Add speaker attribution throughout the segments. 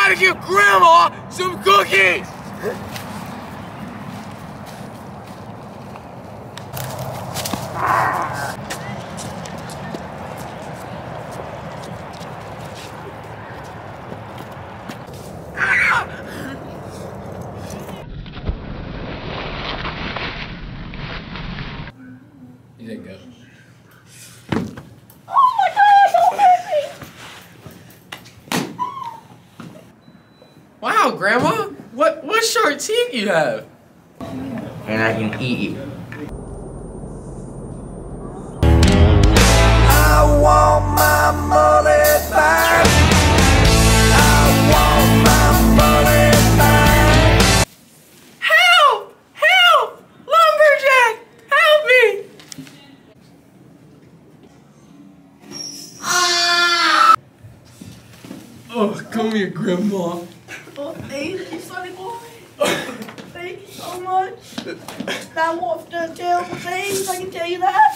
Speaker 1: gotta give Grandma some cookies!
Speaker 2: You didn't go.
Speaker 3: Oh my gosh, don't hurt me!
Speaker 2: Wow, Grandma, what sharp teeth you have?
Speaker 1: And I can eat you.
Speaker 4: I want my money back. I want my money back.
Speaker 2: Help! Help! Lumberjack! Help me! Oh, come here, Grandma.
Speaker 3: Oh, thank you, Sonny boy. Thank you so much. That wolf does terrible things, I can tell you that.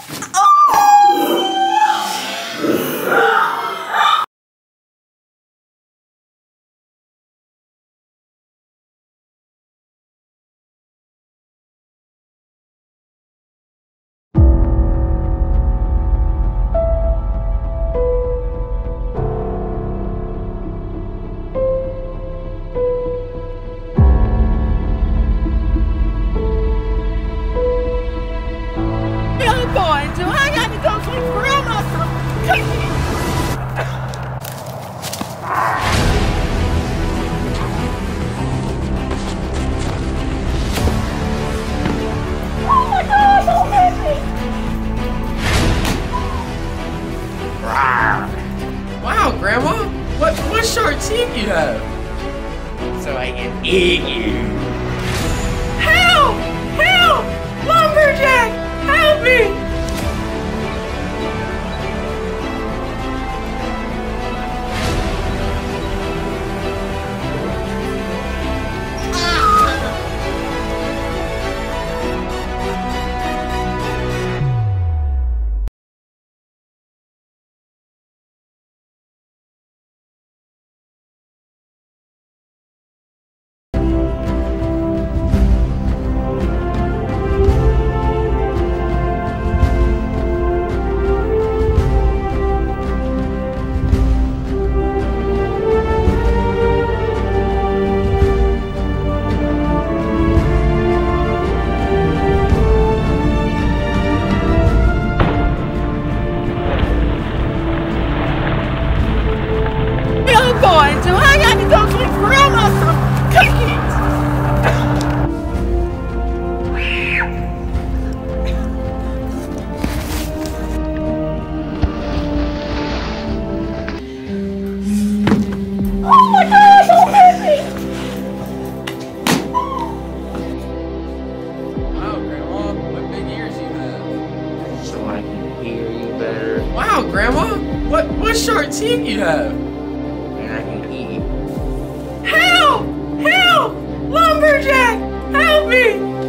Speaker 3: I'm going to. I got to go get Grandma some cookies. Oh my gosh, don't hurt me!
Speaker 2: Wow, Grandma, what sharp teeth you have?
Speaker 1: So I can eat you.
Speaker 2: Help! Help! Lumberjack! Help me!
Speaker 3: I'm going to. I got to go get Grandma some cookies. Oh my gosh, don't hurt me!
Speaker 2: Wow, Grandma, what big ears you have.
Speaker 1: So I can hear you better.
Speaker 2: Wow, Grandma, what sharp teeth you have.
Speaker 1: And I can eat you.
Speaker 2: Help! Help! Lumberjack! Help me!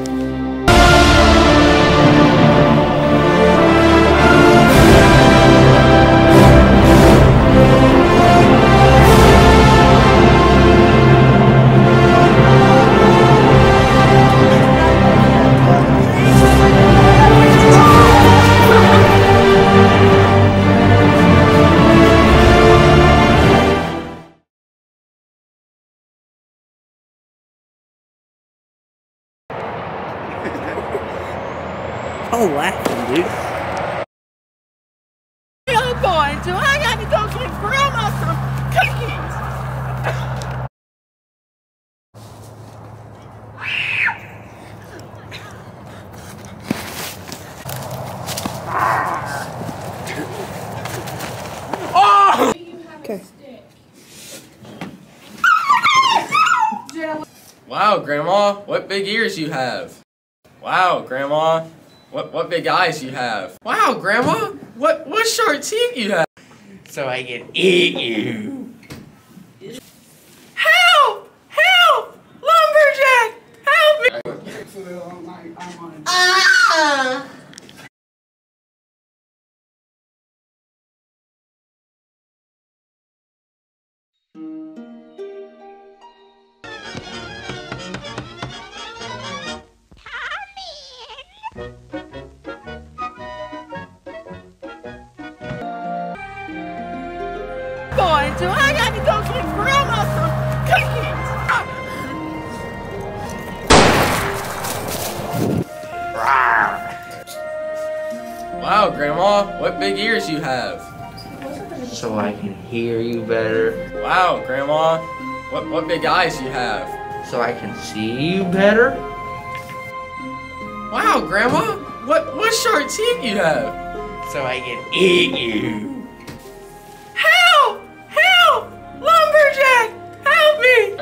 Speaker 1: Oh, laughing, dude.
Speaker 3: I'm going to. I got to go get Grandma some cookies.
Speaker 5: Okay.
Speaker 2: Wow, Grandma, what big ears you have. Wow, Grandma, what big eyes you have. Wow, Grandma, what sharp teeth you have.
Speaker 1: So I can eat you.
Speaker 2: Help! Help! Lumberjack! Help me! ears you have?
Speaker 1: So I can hear you better.
Speaker 2: Wow, Grandma, what big eyes you have?
Speaker 1: So I can see you better.
Speaker 2: Wow, Grandma, what sharp teeth you have?
Speaker 1: So I can eat you.
Speaker 3: Help! Help! Lumberjack! Help me!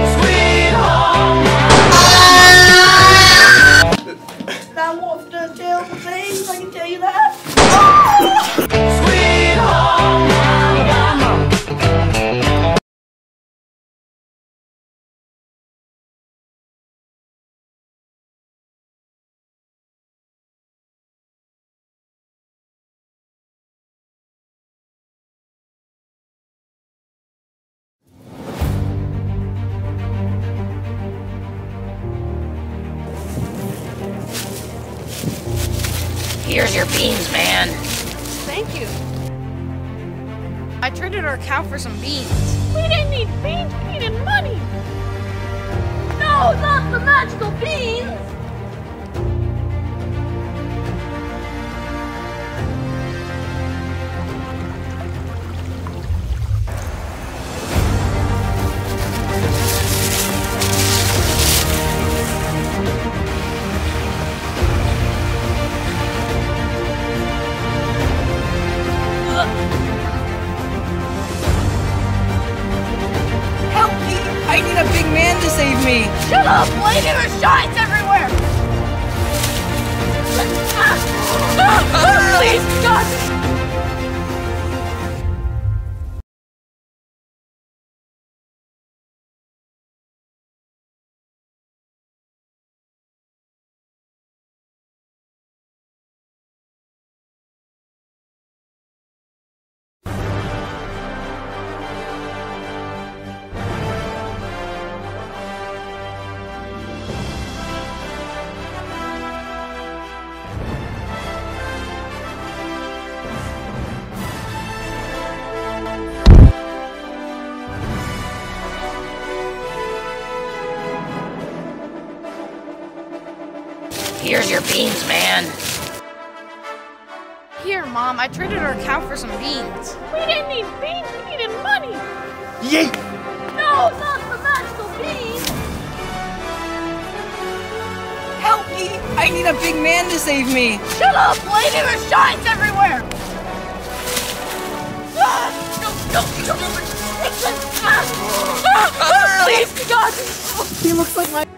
Speaker 3: That wolf does terrible things, I can tell you that.
Speaker 6: Here's your beans, man.
Speaker 5: Thank you. I traded our cow for some beans. We didn't need beans, we needed money.
Speaker 3: No, not the magical beans!
Speaker 7: Help me! I need a big man to save me!
Speaker 3: Shut up, Blade! There are shots everywhere! Please, God!
Speaker 6: Here's your beans, man.
Speaker 5: Here, Mom, I traded our cow for some beans.
Speaker 3: We didn't need beans, we needed money!
Speaker 1: Yeet!
Speaker 3: No, not the magical beans!
Speaker 7: Help me! I need a big man to save me!
Speaker 3: Shut up, Blade! There are shots everywhere! Please, God!
Speaker 7: He looks like my...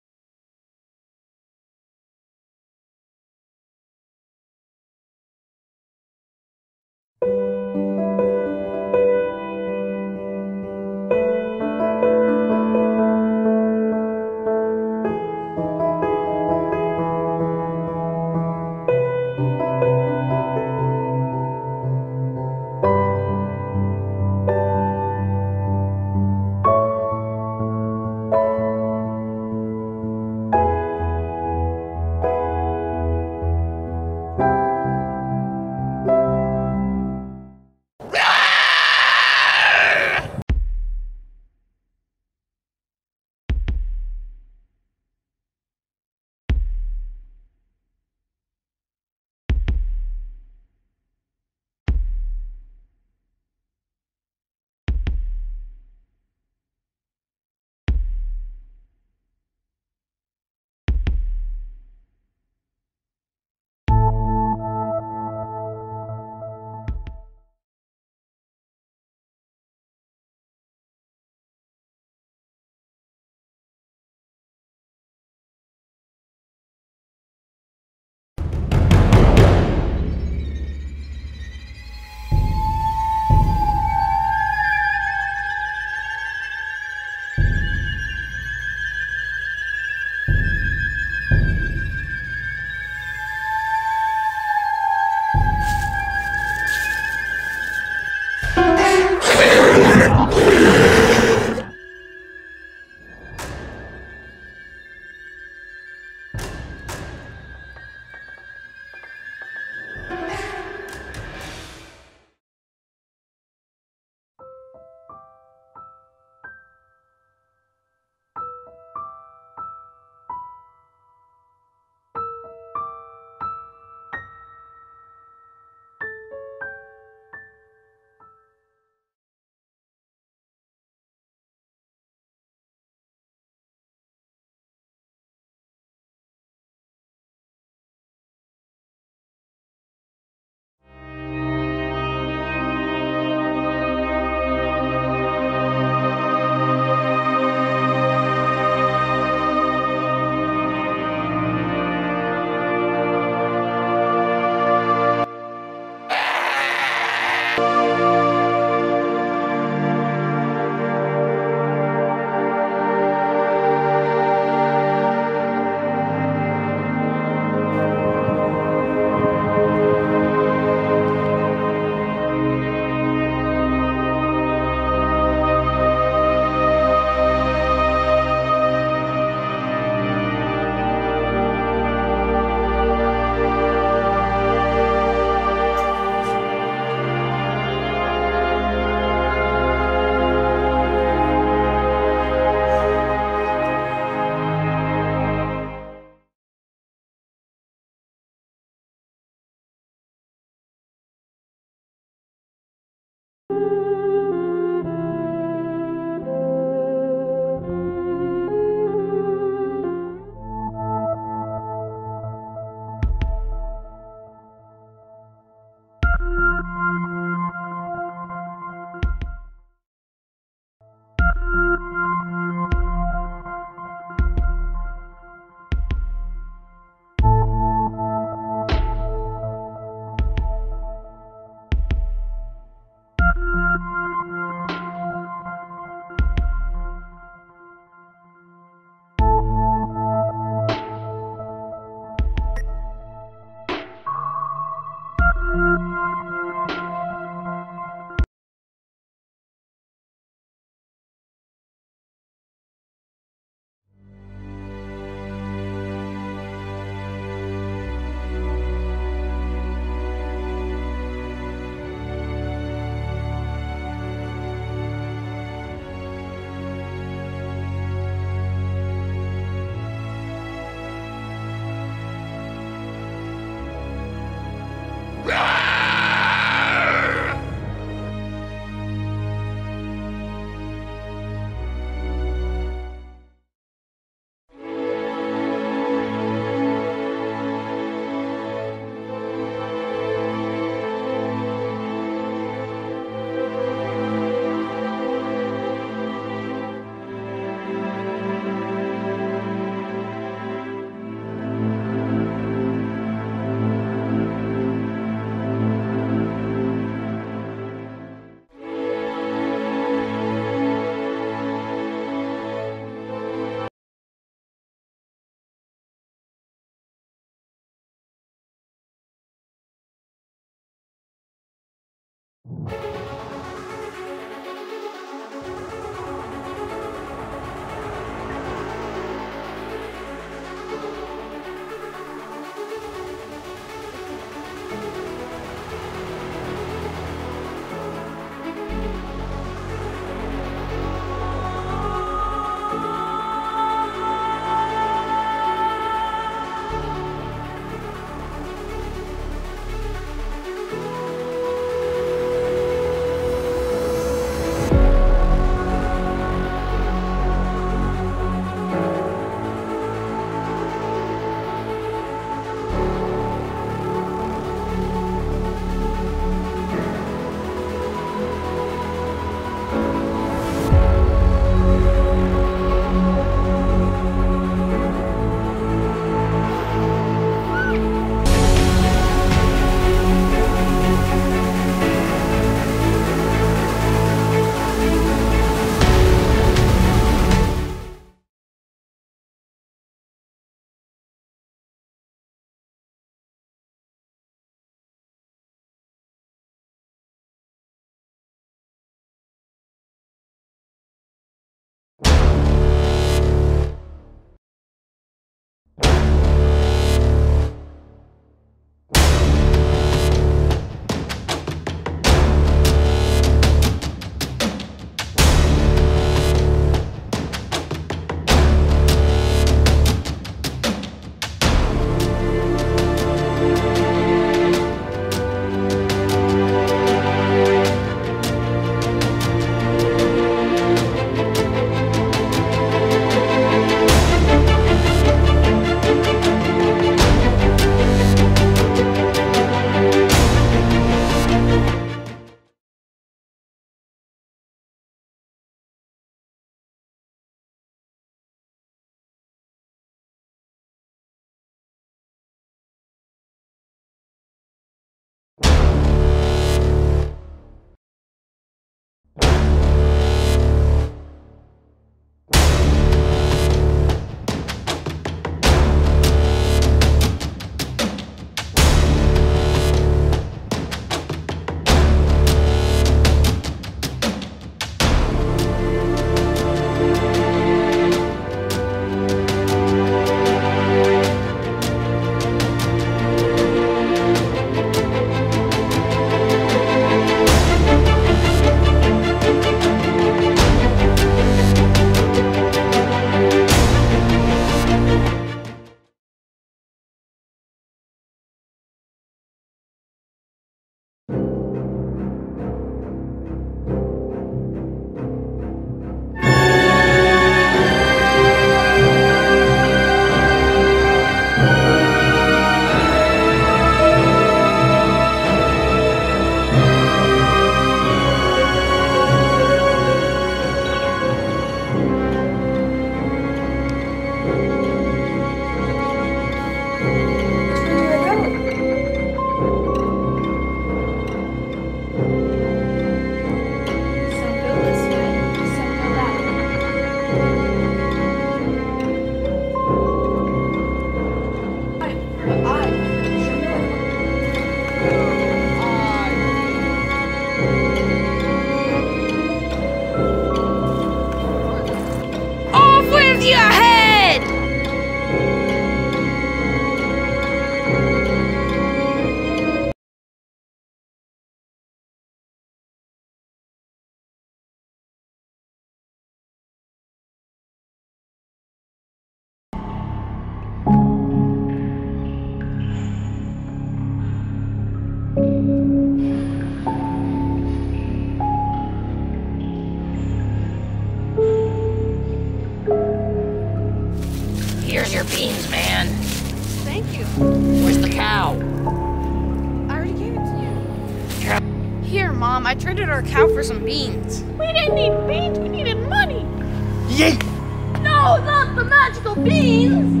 Speaker 6: Where's the cow?
Speaker 5: I already gave it to you. Here, Mom, I traded our cow for some beans.
Speaker 3: We didn't need beans, we needed money.
Speaker 1: Yeet!
Speaker 3: No, not the magical beans.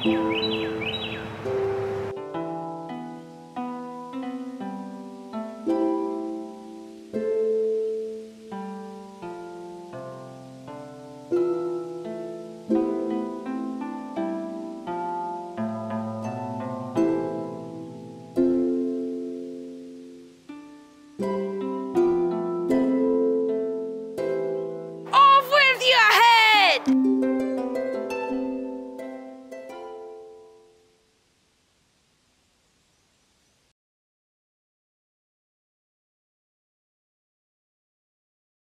Speaker 3: you.